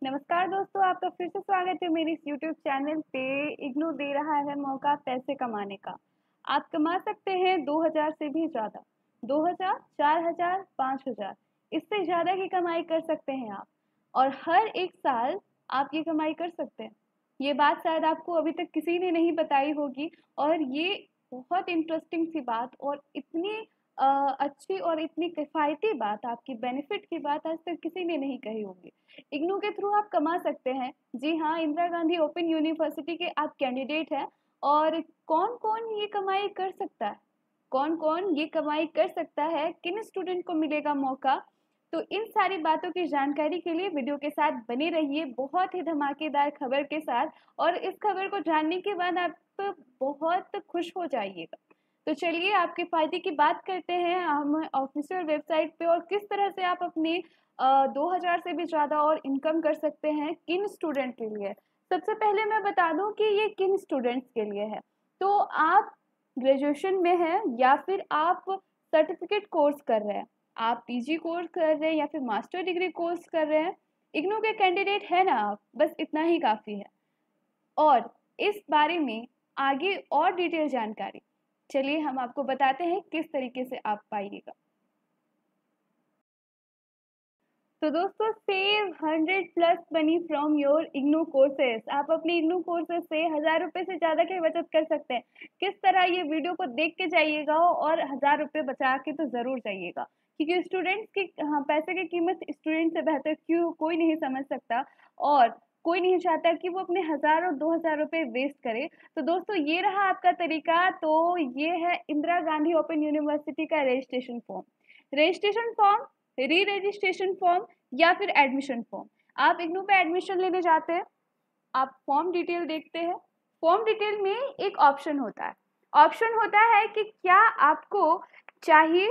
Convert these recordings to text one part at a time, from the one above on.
नमस्कार दोस्तों, आपका फिर से स्वागत है मेरी इस यूट्यूब चैनल पे। इग्नू दे रहा है मौका पैसे कमाने का। आप कमा सकते हैं 2000 से भी ज़्यादा। 2000, 4000, 5000, इससे ज़्यादा की कमाई कर सकते हैं आप। और हर एक साल आप ये कमाई कर सकते हैं। ये बात शायद आपको अभी तक किसी ने नहीं बताई होगी। और ये बहुत इंटरेस्टिंग सी बात और इतनी अच्छी और इतनी किफ़ायती बात, आपकी बेनिफिट की बात आज तक किसी ने नहीं कही होगी। इग्नू के थ्रू आप कमा सकते हैं। जी हाँ, इंदिरा गांधी ओपन यूनिवर्सिटी के आप कैंडिडेट हैं। और कौन कौन ये कमाई कर सकता है, कौन कौन ये कमाई कर सकता है, किन स्टूडेंट को मिलेगा मौका, तो इन सारी बातों की जानकारी के लिए वीडियो के साथ बने रहिए बहुत ही धमाकेदार खबर के साथ। और इस खबर को जानने के बाद आप बहुत खुश हो जाइएगा। तो चलिए आपके फायदे की बात करते हैं हम ऑफिशियल वेबसाइट पे, और किस तरह से आप अपने 2000 से भी ज़्यादा और इनकम कर सकते हैं किन स्टूडेंट के लिए। सबसे पहले मैं बता दूं कि ये किन स्टूडेंट्स के लिए है। तो आप ग्रेजुएशन में हैं या फिर आप सर्टिफिकेट कोर्स कर रहे हैं, आप पीजी कोर्स कर रहे हैं या फिर मास्टर डिग्री कोर्स कर रहे हैं, इग्नू के कैंडिडेट है ना आप, बस इतना ही काफ़ी है। और इस बारे में आगे और डिटेल जानकारी चलिए हम आपको बताते हैं किस तरीके से आप पाइएगा। तो दोस्तों, save 100+ money from your IGNOU courses. आप अपने इग्नू कोर्सेस से 1000 रुपये से ज़्यादा की बचत कर सकते हैं। किस तरह, ये वीडियो को देख के जाइएगा और 1000 रुपये बचा के तो ज़रूर जाइएगा, क्योंकि स्टूडेंट्स की, हाँ, पैसे की कीमत स्टूडेंट से बेहतर क्यों कोई नहीं समझ सकता। और कोई नहीं चाहता कि वो अपने 1000 और 2000 रुपये वेस्ट करे। तो दोस्तों, ये रहा आपका तरीका। तो ये है इंदिरा गांधी ओपन यूनिवर्सिटी का registration form. Registration form, re registration form या फिर एडमिशन फॉर्म। आप इग्नू पे एडमिशन लेने जाते हैं, आप फॉर्म डिटेल देखते हैं। फॉर्म डिटेल में एक ऑप्शन होता है कि क्या आपको चाहिए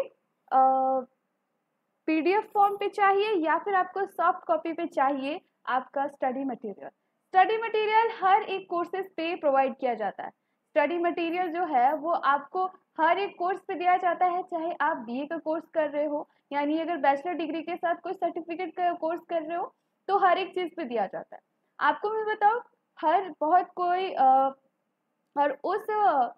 पीडीएफ फॉर्म पे चाहिए या फिर आपको सॉफ्ट कॉपी पे चाहिए आपका स्टडी मटेरियल। स्टडी मटेरियल हर एक कोर्सेज पे प्रोवाइड किया जाता है। स्टडी मटेरियल जो है वो आपको हर एक कोर्स पे दिया जाता है, चाहे आप बीए का कोर्स कर रहे हो, यानी अगर बैचलर डिग्री के साथ कोई सर्टिफिकेट का कोर्स कर रहे हो तो हर एक चीज़ पे दिया जाता है। आपको मैं बताऊँ, हर बहुत कोई और उस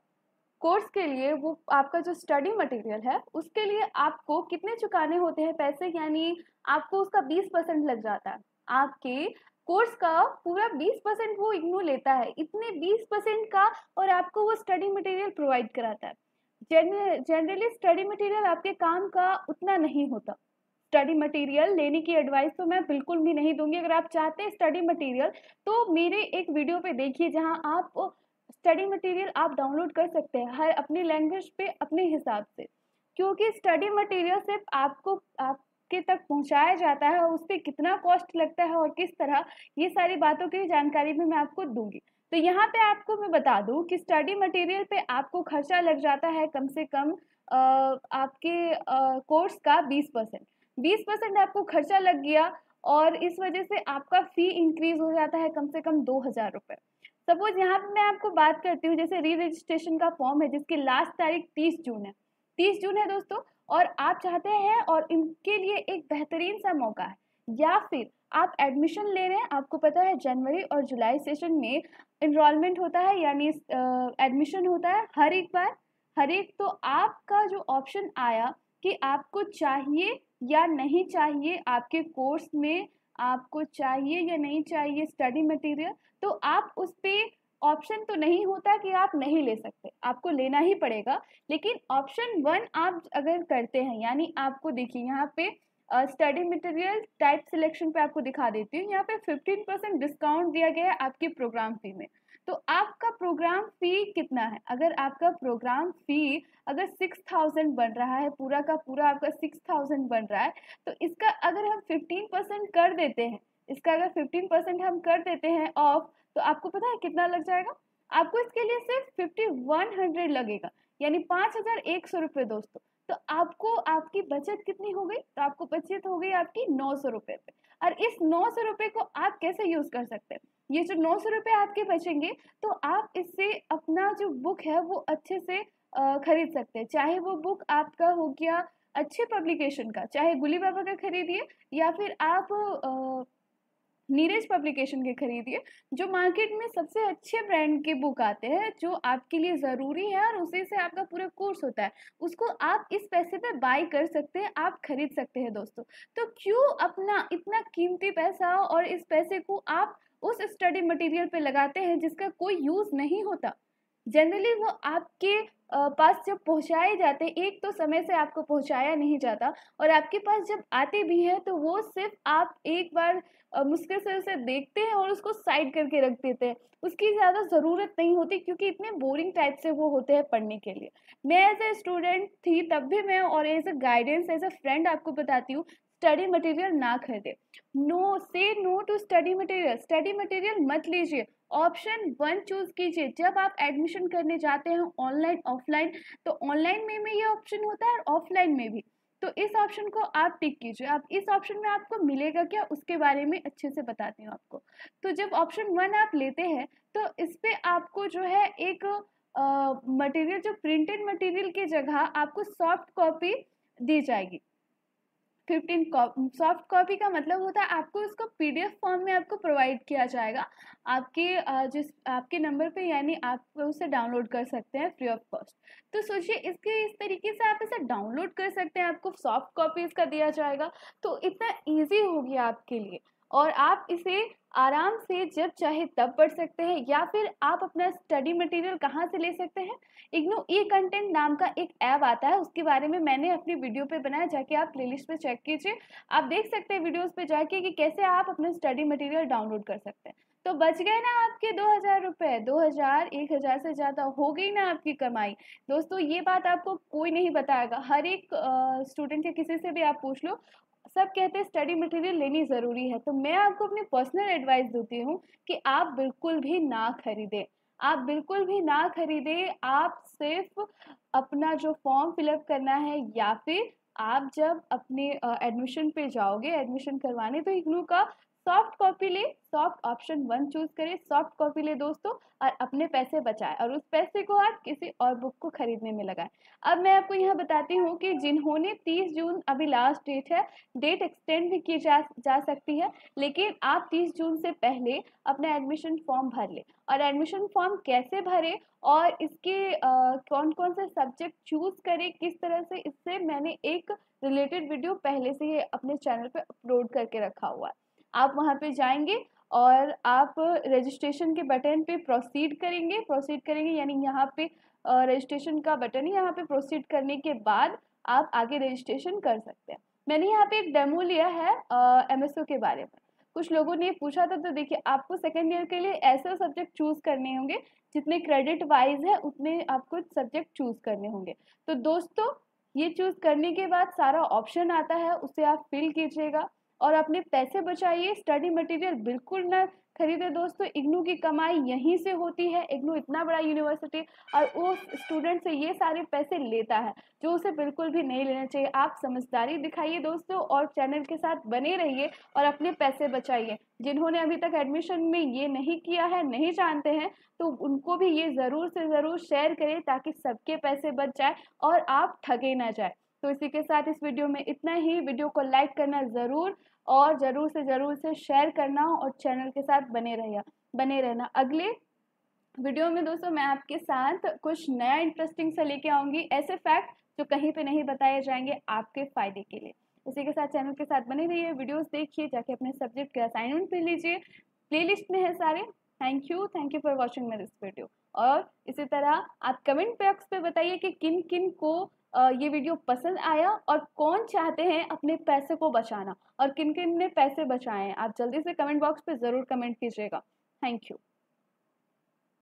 कोर्स के लिए वो आपका जो स्टडी मटेरियल है उसके लिए आपको कितने चुकाने होते हैं पैसे, यानी आपको उसका 20% लग जाता है। आपके कोर्स का पूरा 20% वो इग्नू लेता है, इतने 20% का। और आपको वो स्टडी मटेरियल प्रोवाइड कराता है। जनरली स्टडी मटेरियल आपके काम का उतना नहीं होता। स्टडी मटेरियल लेने की एडवाइस तो मैं बिल्कुल भी नहीं दूंगी। अगर आप चाहते हैं स्टडी मटेरियल तो मेरे एक वीडियो पे देखिए, जहां आप स्टडी मटेरियल आप डाउनलोड कर सकते हैं हर अपनी लैंग्वेज पे अपने हिसाब से। क्योंकि स्टडी मटेरियल सिर्फ आपको आपके तक पहुंचाया जाता है, और उस पर कितना कॉस्ट लगता है और किस तरह, ये सारी बातों की जानकारी भी मैं आपको दूंगी। तो यहाँ पे आपको मैं बता दूं कि स्टडी मटेरियल पे आपको खर्चा लग जाता है कम से कम आपके कोर्स का 20%। 20% आपको खर्चा लग गया, और इस वजह से आपका फी इंक्रीज हो जाता है कम से कम 2000 रुपये। सपोज यहाँ पे मैं आपको बात करती हूँ, जैसे री रजिस्ट्रेशन का फॉर्म है जिसकी लास्ट तारीख 30 जून है। 30 जून है दोस्तों, और आप चाहते हैं और इनके लिए एक बेहतरीन सा मौका है, या फिर आप एडमिशन ले रहे हैं। आपको पता है जनवरी और जुलाई सेशन में इनरोलमेंट होता है, यानी एडमिशन होता है हर एक। तो आपका जो ऑप्शन आया कि आपको चाहिए या नहीं चाहिए आपके कोर्स में, आपको चाहिए या नहीं चाहिए स्टडी मटेरियल, तो आप उस पे ऑप्शन तो नहीं होता कि आप नहीं ले सकते, आपको लेना ही पड़ेगा। लेकिन ऑप्शन 1 आप अगर करते हैं, यानी आपको देखिए यहाँ पे स्टडी मटेरियल टाइप सिलेक्शन पे आपको दिखा देती हूँ, यहाँ पे 15% डिस्काउंट दिया गया है आपकी प्रोग्राम फी में। तो आपका प्रोग्राम फी कितना है? अगर आपका प्रोग्राम फी अगर 6000 बन रहा है, पूरा का पूरा आपका 6000 बन रहा है, तो इसका अगर हम 15% कर देते हैं, इसका अगर 15% हम कर देते हैं ऑफ, तो आपको पता है कितना लग जाएगा? आपको इसके लिए सिर्फ 5100 लगेगा, यानी 5100 रुपये दोस्तों। तो आपको आपकी बचत कितनी हो गई? तो आपको बचत हो गई आपकी 900 रुपये पे। और इस 900 रुपये को आप कैसे यूज कर सकते हैं? ये जो 900 रुपये आपके बचेंगे, तो आप इससे अपना जो बुक है वो अच्छे से खरीद सकते हैं। चाहे वो बुक आपका हो गया अच्छे पब्लिकेशन का, चाहे गुली बाबा का खरीदिए, या फिर आप नीरज पब्लिकेशन के खरीदिए, जो मार्केट में सबसे अच्छे ब्रांड के बुक आते हैं जो आपके लिए ज़रूरी है और उसी से आपका पूरा कोर्स होता है, उसको आप इस पैसे पे बाय कर सकते हैं, आप खरीद सकते हैं दोस्तों। तो क्यों अपना इतना कीमती पैसा और इस पैसे को आप उस स्टडी मटेरियल पे लगाते हैं जिसका कोई यूज़ नहीं होता। जनरली वो आपके पास जब पहुंचाए जाते हैं, एक तो समय से आपको पहुंचाया नहीं जाता, और आपके पास जब आते भी हैं तो वो सिर्फ आप एक बार मुश्किल से उसे देखते हैं और उसको साइड करके रख देते हैं, उसकी ज़्यादा ज़रूरत नहीं होती क्योंकि इतने बोरिंग टाइप से वो होते हैं पढ़ने के लिए। मैं एज ए स्टूडेंट थी तब भी मैं, और as a guidance as a friend आपको बताती हूँ, स्टडी मटेरियल ना खरीदे। No, say no to study material. Study material मत लीजिए, ऑप्शन 1 चूज कीजिए। जब आप एडमिशन करने जाते हैं ऑनलाइन ऑफलाइन, तो ऑनलाइन में ये ऑप्शन होता है और ऑफलाइन में भी, तो इस ऑप्शन को आप टिक कीजिए। आप इस ऑप्शन में आपको मिलेगा क्या उसके बारे में अच्छे से बताती हूँ आपको। तो जब ऑप्शन 1 आप लेते हैं तो इस पे आपको जो है एक मटेरियल, जो प्रिंटेड मटेरियल की जगह आपको सॉफ्ट कॉपी दी जाएगी। 15 सॉफ्ट कॉपी का मतलब होता है आपको इसको पीडीएफ फॉर्म में आपको प्रोवाइड किया जाएगा आपके जिस आपके नंबर पे, यानी आप उसे डाउनलोड कर सकते हैं फ्री ऑफ कॉस्ट। तो सोचिए इसके इस तरीके से आप इसे डाउनलोड कर सकते हैं, आपको सॉफ्ट कॉपी इसका दिया जाएगा, तो इतना ईजी हो गया आपके लिए, और आप इसे आराम से जब चाहे तब पढ़ सकते हैं। या फिर आप अपना स्टडी मटेरियल कहाँ से ले सकते हैं, इग्नू ई कंटेंट नाम का एक ऐप आता है, उसके बारे में मैंने अपनी वीडियो पे बनाया, जाके आप प्लेलिस्ट पे चेक कीजिए, आप देख सकते हैं वीडियोस पे जाके कि कैसे आप अपना स्टडी मटेरियल डाउनलोड कर सकते हैं। तो बच गए ना आपके 2000 रुपये, 2000 1000 से ज़्यादा हो गई ना आपकी कमाई। दोस्तों ये बात आपको कोई नहीं बताएगा, हर एक स्टूडेंट या किसी से भी आप पूछ लो, सब कहते हैं स्टडी मटेरियल लेनी ज़रूरी है। तो मैं आपको अपनी पर्सनल एडवाइस देती हूँ कि आप बिल्कुल भी ना खरीदें, आप बिल्कुल भी ना खरीदें। आप सिर्फ अपना जो फॉर्म फिलअप करना है, या फिर आप जब अपने एडमिशन पे जाओगे एडमिशन करवाने, तो इग्नू का सॉफ्ट कॉपी ले, सॉफ्ट ऑप्शन 1 चूज करें, सॉफ्ट कॉपी ले दोस्तों, और अपने पैसे बचाएं और उस पैसे को आप किसी और बुक को खरीदने में लगाएं। अब मैं आपको यहाँ बताती हूँ कि जिन्होंने 30 जून अभी लास्ट डेट है, डेट एक्सटेंड भी की जा सकती है, लेकिन आप 30 जून से पहले अपना एडमिशन फॉर्म भर ले। और एडमिशन फॉर्म कैसे भरे और इसके कौन कौन से सब्जेक्ट चूज करें किस तरह से, इससे मैंने एक रिलेटेड वीडियो पहले से ही अपने चैनल पे अपलोड करके रखा हुआ है। आप वहाँ पे जाएंगे और आप रजिस्ट्रेशन के बटन पे प्रोसीड करेंगे यानी यहाँ पे रजिस्ट्रेशन का बटन है, यहाँ पे प्रोसीड करने के बाद आप आगे रजिस्ट्रेशन कर सकते हैं। मैंने यहाँ पे एक डेमो लिया है एमएसओ के बारे में, कुछ लोगों ने पूछा था, तो देखिए आपको सेकेंड ईयर के लिए ऐसे सब्जेक्ट चूज करने होंगे जितने क्रेडिट वाइज है उतने आपको सब्जेक्ट चूज करने होंगे। तो दोस्तों ये चूज करने के बाद सारा ऑप्शन आता है, उसे आप फिल कीजिएगा और अपने पैसे बचाइए। स्टडी मटेरियल बिल्कुल ना खरीदे दोस्तों, इग्नू की कमाई यहीं से होती है, इग्नू इतना बड़ा यूनिवर्सिटी और वो स्टूडेंट से ये सारे पैसे लेता है जो उसे बिल्कुल भी नहीं लेना चाहिए। आप समझदारी दिखाइए दोस्तों और चैनल के साथ बने रहिए और अपने पैसे बचाइए। जिन्होंने अभी तक एडमिशन में ये नहीं किया है, नहीं जानते हैं, तो उनको भी ये ज़रूर से ज़रूर शेयर करें ताकि सबके पैसे बच जाए और आप ठगे ना जाए। तो इसी के साथ इस वीडियो में इतना ही। वीडियो को लाइक करना ज़रूर और ज़रूर से शेयर करना और चैनल के साथ बने रहना। अगले वीडियो में दोस्तों मैं आपके साथ कुछ नया इंटरेस्टिंग सा लेके आऊँगी, ऐसे फैक्ट जो कहीं पे नहीं बताए जाएंगे आपके फ़ायदे के लिए। इसी के साथ चैनल के साथ बने रहिए, वीडियोस देखिए, जाके अपने सब्जेक्ट के असाइनमेंट पे लीजिए, प्लेलिस्ट में है सारे। Thank you for watching my this video. और इसी तरह आप कमेंट बॉक्स पे बताइए कि किन किन को ये वीडियो पसंद आया और कौन चाहते हैं अपने पैसे को बचाना और किन किन ने पैसे बचाए हैं। आप जल्दी से कमेंट बॉक्स पे ज़रूर कमेंट कीजिएगा। Thank you.